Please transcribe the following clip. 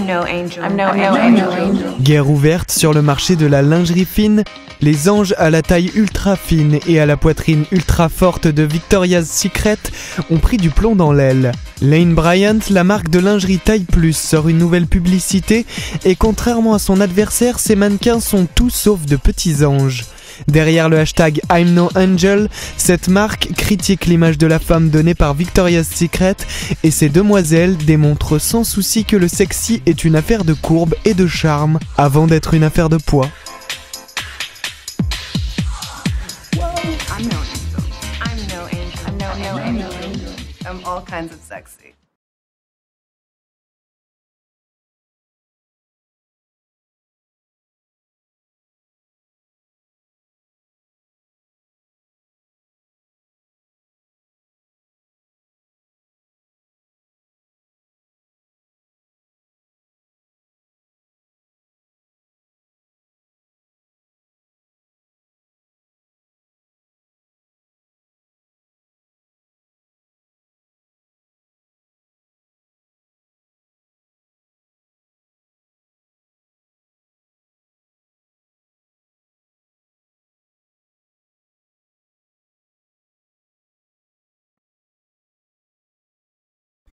Guerre ouverte sur le marché de la lingerie fine, les anges à la taille ultra fine et à la poitrine ultra forte de Victoria's Secret ont pris du plomb dans l'aile. Lane Bryant, la marque de lingerie taille plus, sort une nouvelle publicité et contrairement à son adversaire, ses mannequins sont tout sauf de petits anges. Derrière le hashtag I'm no angel, cette marque critique l'image de la femme donnée par Victoria's Secret et ces demoiselles démontrent sans souci que le sexy est une affaire de courbe et de charme avant d'être une affaire de poids. I'm all kinds of sexy.